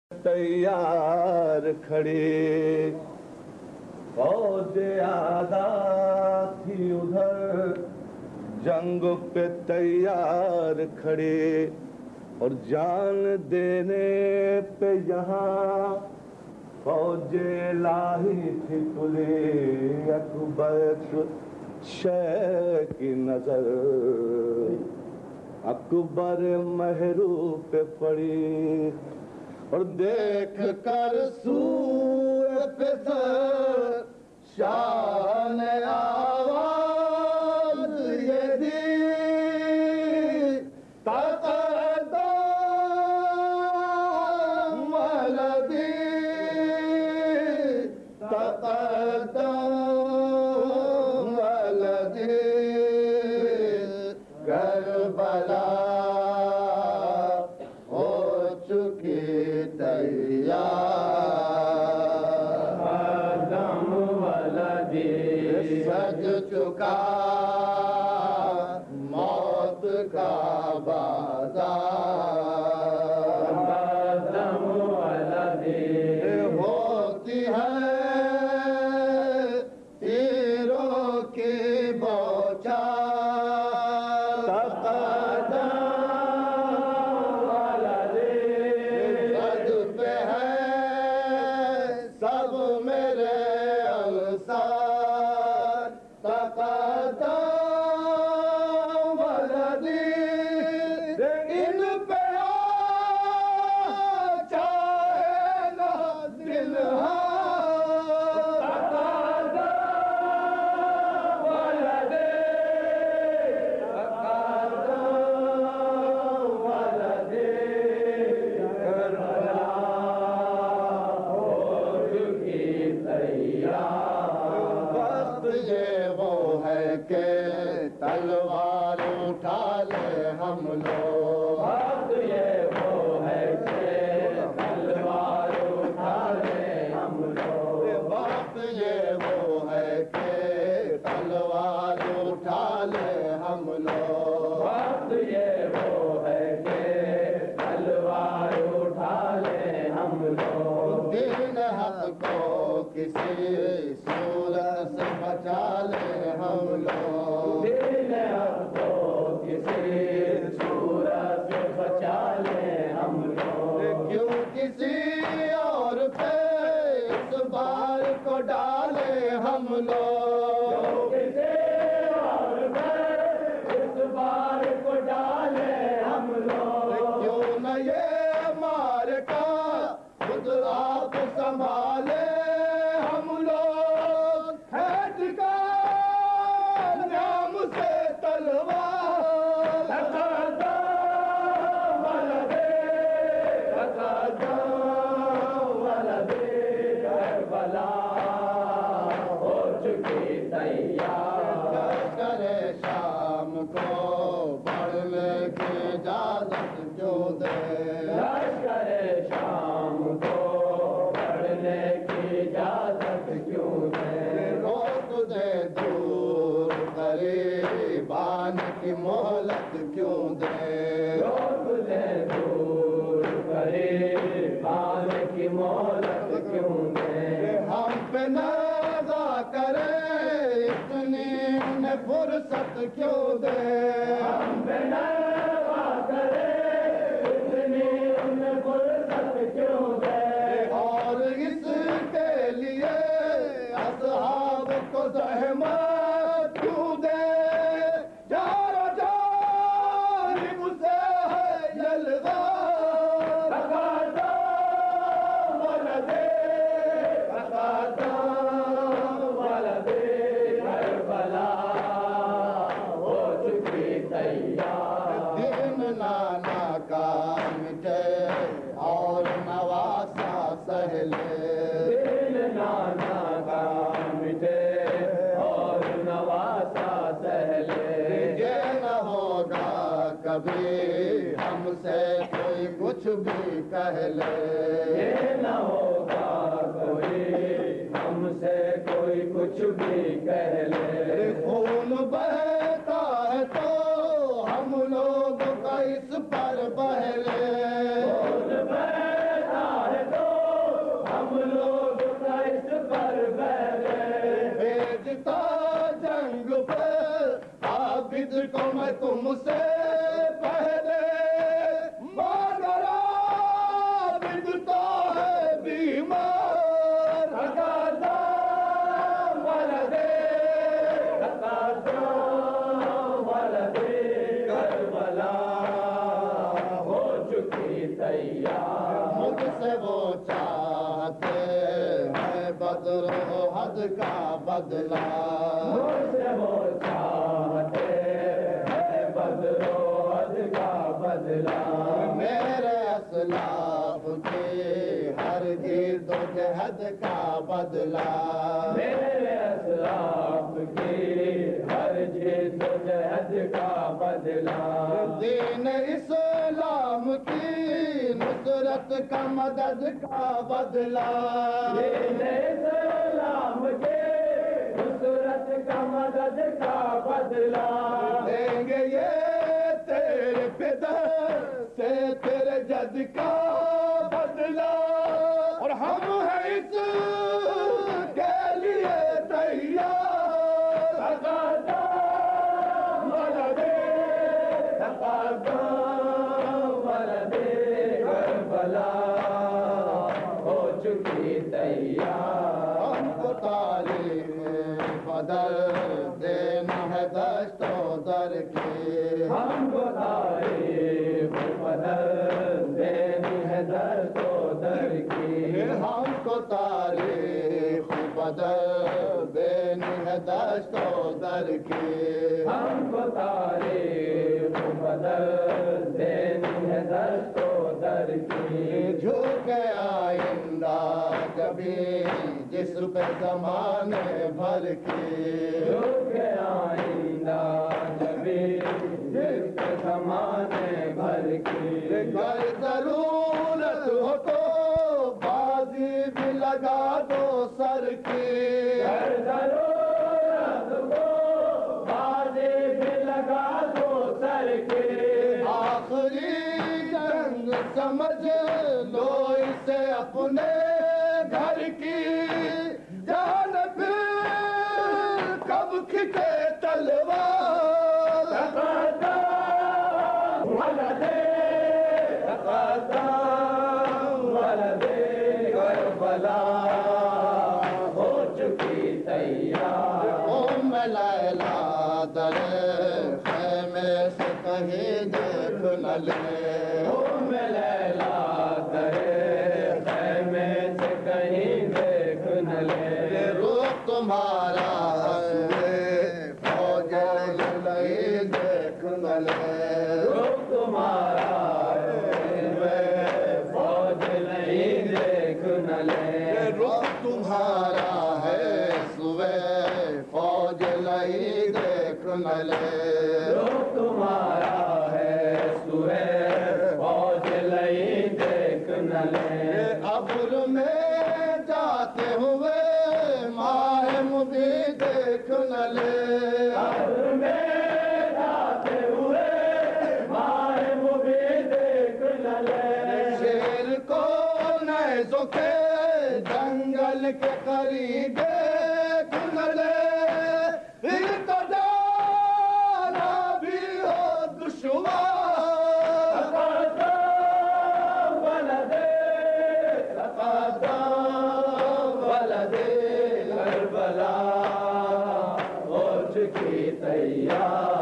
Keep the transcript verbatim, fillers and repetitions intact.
تیار کھڑی، فوج آزاد تھی ادھر جنگ پہ تیار کھڑی، اور جان دینے پہ یہاں فوج الہی تھی تلی۔ اکبر شے کی نظر اکبر مہرو پہ پڑی، اور دیکھ کر سوئے پہ سر شاہ نے آواز یہ دی، تقدم ولدی تقدم ولدی، کربلا سج چکا موت کا بازار، قدم ولدی ہوتی ہے تیروں کی بوچھار، تقدم ولدی سج پہ ہے سب میرے انصار، تلوار اٹھا لے ہم لوگ، وقت یہ وہ ہے کہ تلوار اٹھا لے ہم لوگ، وقت یہ وہ ہے کہ تلوار اٹھا لے ہم لوگ، وقت یہ وہ ہے کہ تلوار اٹھا لے ہم لوگ، دین حق کو کسی صورت سے بچا لے ہم لوگ، دین حق کو کسی صورت سے بچا لے ہم لوگ، کیوں کسی اور پہ اس بار کو ڈالے ہم لوگ، کسی اور پہ اس بار کو ڈالے ہم لوگ، کیوں نہ یہ معرکہ خود آپ سنبھالے ہم لوگ، ہیٹ کا نام سے تلوار، تقدم ولدی تقدم ولدی، کربلا ہو چکی تیار، لشکر شام کو بڑھنے کی اجازت کیوں دے، لشکر شام کو بڑھنے کی اجازت کیوں دے، روک دے دور قریبان کی مہلت کیوں دے، روک دے دور قریبان کی مہلت کیوں دے، ہم پہ نازا کرے اتنی انہیں فرصت کیوں دے، ہم پہ نازا کرے اتنی انہیں فرصت کیوں دے، اور اس کے لیے اصحاب کو زحمت کیوں دے، جارو جانب سے ہے یلغار، تقدم ولدی تقدم ولدی، کربلا ہو چکی تیار، دن نانا کا مٹے اور نواسا سہلے، دن نانا کا مٹے اور نواسا سہلے، یہ نہ ہوگا کبھی ہم سے کوئی کچھ بھی کہہ لے، یہ نہ ہوگا کوئی ہم سے کوئی کچھ بھی کہہ لے، خون بہتا ہے تو ہم لوگ کا اس پر بہلے، خون بہتا ہے لڑتا جنگ پہ عابد کو میں تم سے پہلے مگر عابد تو ہے بیمار تقاضا ولد تقاضا ولد کربلا ہو چکی تیار مجھ سے وہ چاہتے ہیں بدر و احد کا بدلہ مجھ سے وہ چاہتے ہیں بدر و احد کا بدلہ میرے اسلاف کی ہر جد و جہد کا بدلہ میرے اسلاف کی ہر جد و جہد کا بدلہ دین اسلام کی نصرت کا مدد کا بدلہ دین اسلام کے نصرت کا مدد کا بدلہ دیں گے یہ تیرے پدر سے تیرے جد کا بدلہ اور ہم ہیں اس کے لیے تیار تقاضا ولد تقاضا ولد کربلا ہو چکی تیار ہم کو تاریخ بدر دینا ہے دشت و در کی ہم کو تاریخ بدر دینی ہے دشت و در کی ہم کو تاریخ بدر دینی ہے دشت و در کی ہم کو تاریخ بدر دینی ہے دشت و در کی جھوکے آئندہ کبھی جسم پہ زمانے بھر کی جھوکے آئندہ کبھی جسم پہ زمانے بھر کی گر ضرورت ہو تو بازی بھی لگا دو سر کی گر ضرورت ہو بازی بھی لگا دو سر کی آخری جنگ سمجھ لو اسے اپنے گھر کی جان پھر کب کھٹے تلوار تقاضا ولد تقاضا ولد کربلا ہو چکی تیار ام لیلا در خیمے سے کہیں دیکھ نہ لے ام لیلا در خیمے سے کہیں دیکھ نہ لے روح تمہارا فوج لئی دیکھ نہ لے روح تمہارا فوج لئی دیکھ نہ لے روح تمہارا ہے سوے فوج لئی دیکھ نہ لے روح تمہارا ہے سوے فوج لئی دیکھ نہ لے ابر میں جاتے ہوئے ماہ مبی دیکھ نہ لے ابر میں جاتے ہوئے ماہ مبی دیکھ نہ لے شیر کو نیزوں کے جنگل کے قریب دیکھ نہ لے پھر تو جانا بھی ہو دشوار تقاضا ولد تقاضا ولد کربلا ہو چکی تیار